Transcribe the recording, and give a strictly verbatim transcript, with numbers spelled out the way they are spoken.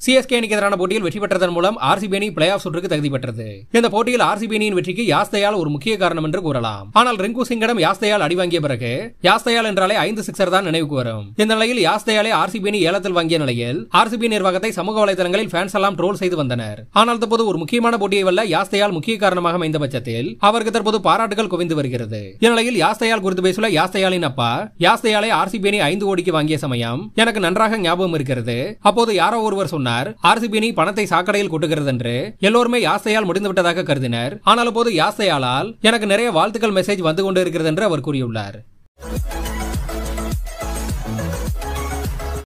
CSK அணிக்கு எதிரான போட்டியில் வெற்றி பெற்றதன் மூலம் ஆர்சிபி அணி பிளே ஆஃப் சுற்றுக்கு தகுதி பெற்றது. இந்த போட்டியில் ஆர்சிபி அணியின் வெற்றிக்கு யாஷ் தயால் ஒரு முக்கிய காரணம் என்று கூறலாம். ஆனால் ரிங்கு சிங்கிடம் யாஷ் தயால் அடி வாங்கிய பிறகு யாஷ் தயால் என்றாலே ஐந்து சிக்ஸர் தான் நினைவுக்கு வரும். இந்த நிலையில் யாஷ் தயாலை ஆர்சிபி அணி ஏலத்தில் வாங்கிய நிலையில் ஆர்சிபி நிர்வாகத்தை சமூக வலைதளங்களில் ஃபேன்ஸ் எல்லாம் ட்ரோல் செய்து வந்தனர். ஆனால் தற்போது ஒரு முக்கியமான போட்டியை வெல்ல யாஷ் தயால் முக்கிய காரணமாக அமைந்த பட்சத்தில் அவருக்கு தற்போது பாராட்டுகள் குவிந்து வருகிறது. இந்நிலையில் யாஷ் தயால் குறித்து பேசல யாஷ் தயாலின் அப்பா யாஷ் தயாலை ஆர்சிபி அணி ஐந்து கோடிக்கு வாங்கிய சமயம் எனக்கு நன்றாக ஞாபகம் இருக்கிறது. அப்போது யாரோ ஒருவர் சொன்னார் ஆர்சிபி அணி பணத்தை சாக்கடையில் கொட்டுகிறது என்று. எல்லோருமே யாஷ் தயால் முடிந்துவிட்டதாக கருதினர். ஆனால் அப்போது யாஷ் தயாலால் எனக்கு நிறைய வாழ்த்துக்கள் மெசேஜ் வந்து கொண்டு இருக்கிறது என்று அவர் கூறியுள்ளார்.